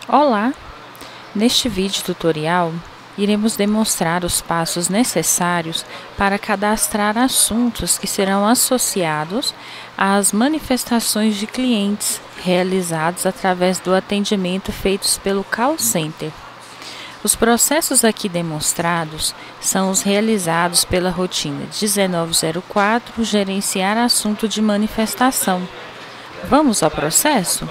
Olá! Neste vídeo tutorial, iremos demonstrar os passos necessários para cadastrar assuntos que serão associados às manifestações de clientes realizados através do atendimento feitos pelo call center. Os processos aqui demonstrados são os realizados pela rotina 1904, gerenciar assunto de manifestação. Vamos ao processo?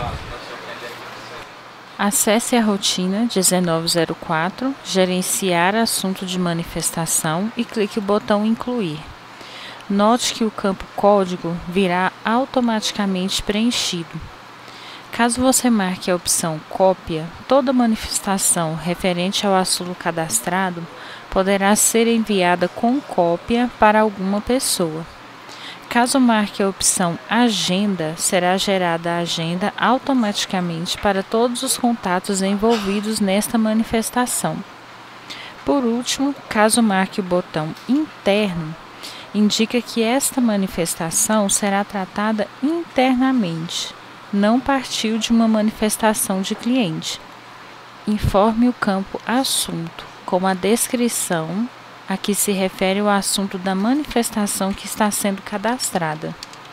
Acesse a rotina 1904, gerenciar assunto de manifestação e clique o botão incluir. Note que o campo código virá automaticamente preenchido. Caso você marque a opção cópia, toda manifestação referente ao assunto cadastrado poderá ser enviada com cópia para alguma pessoa. Caso marque a opção Agenda, será gerada a agenda automaticamente para todos os contatos envolvidos nesta manifestação. Por último, caso marque o botão Interno, indica que esta manifestação será tratada internamente, não partiu de uma manifestação de cliente. Informe o campo Assunto, com a descrição a que se refere o assunto da manifestação que está sendo cadastrada.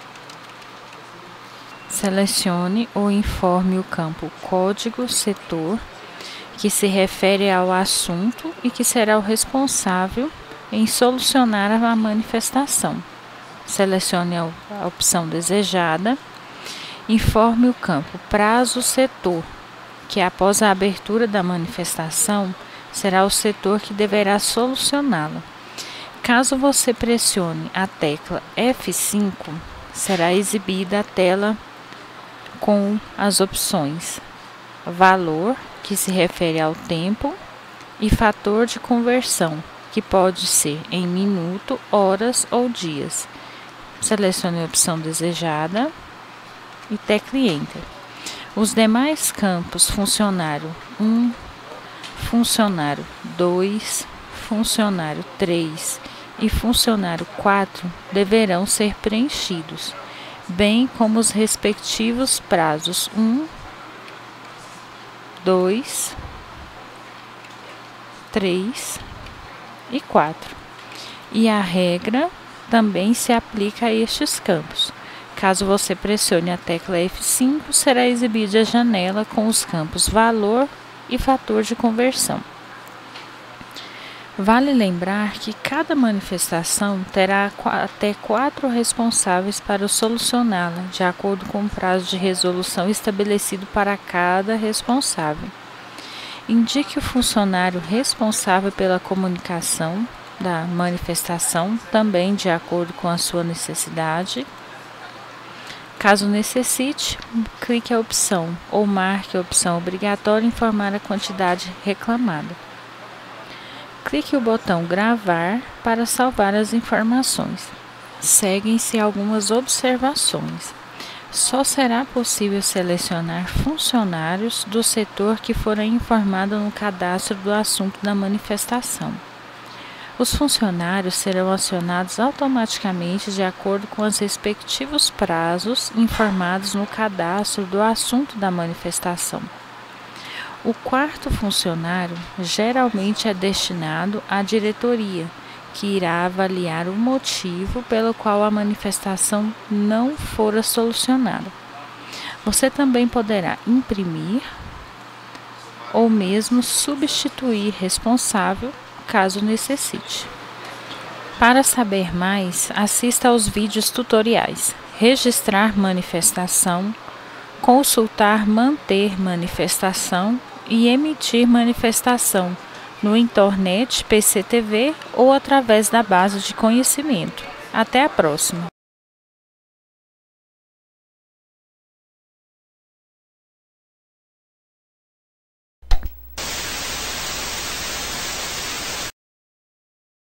Selecione ou informe o campo Código Setor, que se refere ao assunto e que será o responsável em solucionar a manifestação. Selecione a opção desejada. Informe o campo Prazo Setor, que após a abertura da manifestação, será o setor que deverá solucioná-la. Caso você pressione a tecla F5, será exibida a tela com as opções Valor, que se refere ao tempo, e Fator de conversão, que pode ser em minuto, horas ou dias. Selecione a opção desejada e tecle Enter. Os demais campos funcionário 1, funcionário 2, funcionário 3 e funcionário 4 deverão ser preenchidos, bem como os respectivos prazos 1, 2, 3 e 4. E a regra também se aplica a estes campos. Caso você pressione a tecla F5, será exibida a janela com os campos Valor e Fator de conversão. Vale lembrar que cada manifestação terá até 4 responsáveis para solucioná-la, de acordo com o prazo de resolução estabelecido para cada responsável. Indique o funcionário responsável pela comunicação da manifestação, também de acordo com a sua necessidade. Caso necessite, clique a opção ou marque a opção obrigatória informar a quantidade reclamada. Clique o botão Gravar para salvar as informações. Seguem-se algumas observações. Só será possível selecionar funcionários do setor que forem informados no cadastro do assunto da manifestação. Os funcionários serão acionados automaticamente de acordo com os respectivos prazos informados no cadastro do assunto da manifestação. O quarto funcionário geralmente é destinado à diretoria, que irá avaliar o motivo pelo qual a manifestação não fora solucionada. Você também poderá imprimir ou mesmo substituir responsável, caso necessite. Para saber mais, assista aos vídeos tutoriais Registrar manifestação, Consultar manter manifestação e emitir manifestação no Internet, PCTV ou através da base de conhecimento. Até a próxima!